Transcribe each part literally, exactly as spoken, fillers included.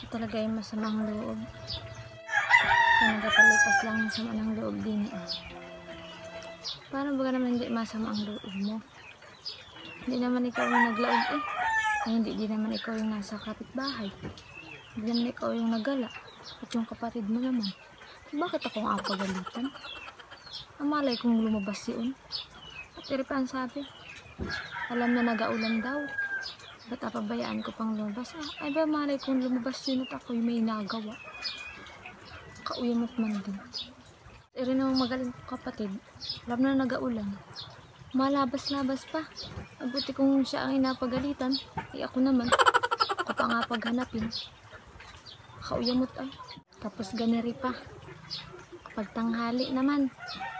talaga ay masamang loob. Kaya nagpapalipas lang ng sama ng loob din eh. Paano ba naman hindi masama ang loob mo? Hindi naman ikaw yung naglaog eh. Ay hindi din naman ikaw yung nasa kapitbahay. Hindi naman ikaw yung nagala. At yung kapatid mo naman. Bakit ako nga pagalitan? Ang malay kong lumabas yun. At iri pa ang sabi. Alam na nagaulan daw. Ba't apabayaan ko pang lumabas? Ah, ay ba malay kong lumabas yun at ako'y may nagawa. Kauyamot man din. Iri namang magaling kapatid. Alam na nagaulan. Malabas-labas pa. Mabuti kung siya ang inapagalitan. Ay ako naman. Ako pa nga paghanapin. Kauyamot ay. Tapos ganari pa. Kapag tanghali naman.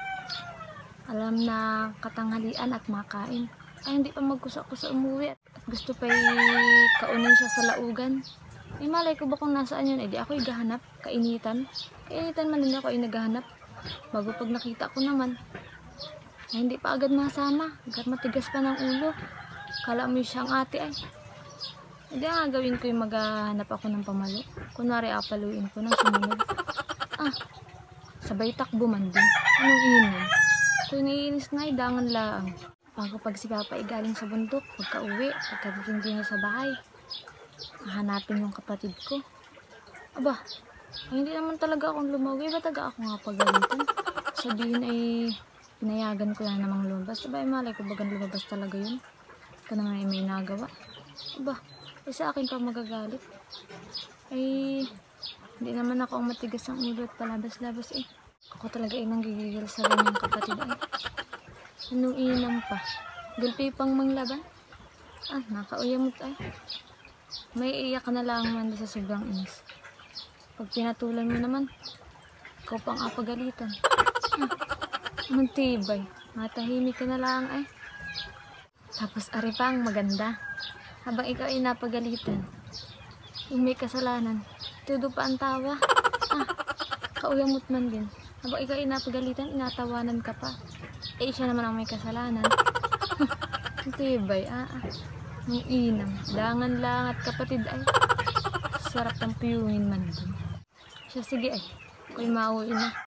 Alam na katanghalian at makain. Ay hindi pa magkusa-kusa umuwi. At gusto pa'y kaunin siya sa laugan. Ay malay ko ba kung nasaan yun? Eh di ako'y gahanap. Kainitan. Kainitan man din ako ay naghahanap. Bago pag nakita ko naman. Ay hindi pa agad masama. Agad matigas pa ng ulo. Kala mo siyang ate ay. Hindi nga gawin ko yung maghahanap ako ng pamalo. Kunwari apaluin ko ng sumunod. Ah, sabay takbo man din. Anong inom? Kung iniinis na idangan lang. Bago pag si Papa ay galing sa bundok, pagka uwi, pagkadating din sa bahay, hahanapin yung kapatid ko. Aba, ay hindi naman talaga akong lumawi. Ba taga ako nga pagalitan? Sabihin ay pinayagan ko na namang lumabas. Aba, ay malay ko bagang lumabas talaga yun. Ito naman ay may nagawa. Aba, ay sa akin pa magagalit. Ay, hindi naman ako ang matigas ang ulo at palabas-labas eh. Ako talaga ay nanggigigil sa rin yung kapatid ay. Anong inam pa? Gulpi pang manglaban? Ah, nakauyamot ay. May iyak ka na lang man sa sobrang inis. Pag pinatulan mo naman, ikaw pang apagalitan. Ah, ang tibay. Matahimik ka na lang ay. Tapos ari pang maganda. Habang ikaw ay napagalitan, yung may kasalanan, tudo pa ang tawa. Ah, kauyamot man din. Habang ikaw ay napagalitan, inatawanan ka pa. Eh, siya naman ang may kasalanan. Tibay, ah, ah. Ang inam. Dangan lang at kapatid ay. Sarap ng piyungin man din. Siya, sige ay. Ako'y mauwi na.